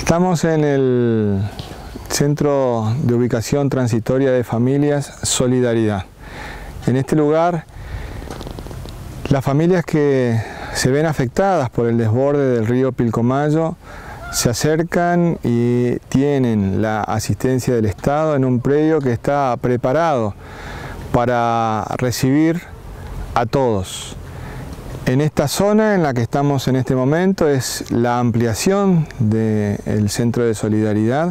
Estamos en el Centro de Ubicación Transitoria de Familias Solidaridad. En este lugar, las familias que se ven afectadas por el desborde del río Pilcomayo se acercan y tienen la asistencia del Estado en un predio que está preparado para recibir a todos. En esta zona en la que estamos en este momento es la ampliación del Centro de Solidaridad,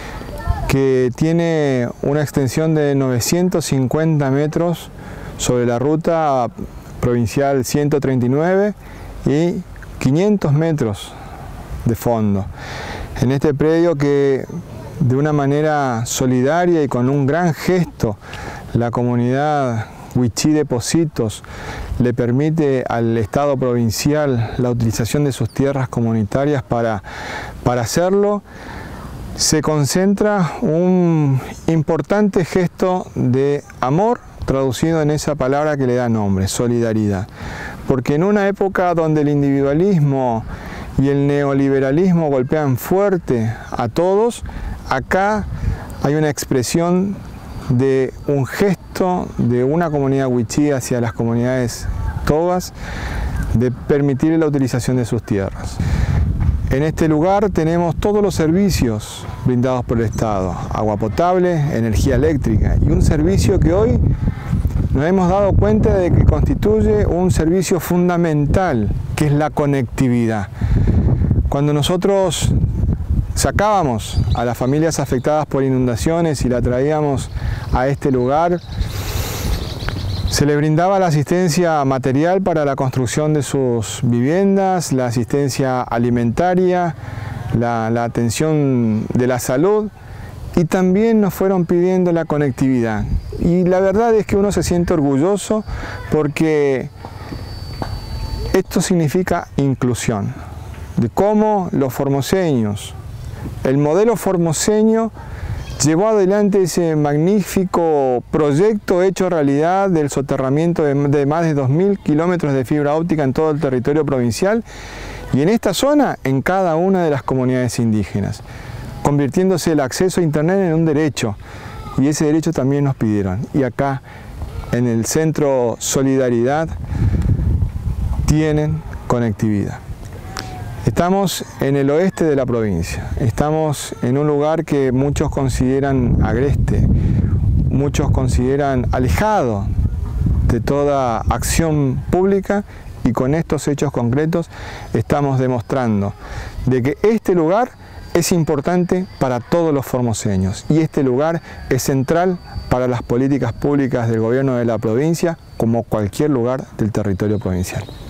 que tiene una extensión de 950 metros sobre la ruta provincial 139 y 500 metros de fondo. En este predio que de una manera solidaria y con un gran gesto la comunidad Wichí de Pocitos le permite al Estado provincial la utilización de sus tierras comunitarias para hacerlo, se concentra un importante gesto de amor traducido en esa palabra que le da nombre, solidaridad. Porque en una época donde el individualismo y el neoliberalismo golpean fuerte a todos, acá hay una expresión de un gesto de una comunidad wichí hacia las comunidades tobas de permitir la utilización de sus tierras. En este lugar tenemos todos los servicios brindados por el Estado, agua potable, energía eléctrica y un servicio que hoy nos hemos dado cuenta de que constituye un servicio fundamental, que es la conectividad. Cuando nosotros sacábamos a las familias afectadas por inundaciones y la traíamos a este lugar, se le brindaba la asistencia material para la construcción de sus viviendas, la asistencia alimentaria, la atención de la salud, y también nos fueron pidiendo la conectividad. Y la verdad es que uno se siente orgulloso porque esto significa inclusión, de cómo los formoseños, el modelo formoseño llevó adelante ese magnífico proyecto hecho realidad del soterramiento de más de 2.000 kilómetros de fibra óptica en todo el territorio provincial y en esta zona en cada una de las comunidades indígenas, convirtiéndose el acceso a Internet en un derecho, y ese derecho también nos pidieron. Y acá en el Centro Solidaridad tienen conectividad. Estamos en el oeste de la provincia, estamos en un lugar que muchos consideran agreste, muchos consideran alejado de toda acción pública, y con estos hechos concretos estamos demostrando de que este lugar es importante para todos los formoseños y este lugar es central para las políticas públicas del gobierno de la provincia como cualquier lugar del territorio provincial.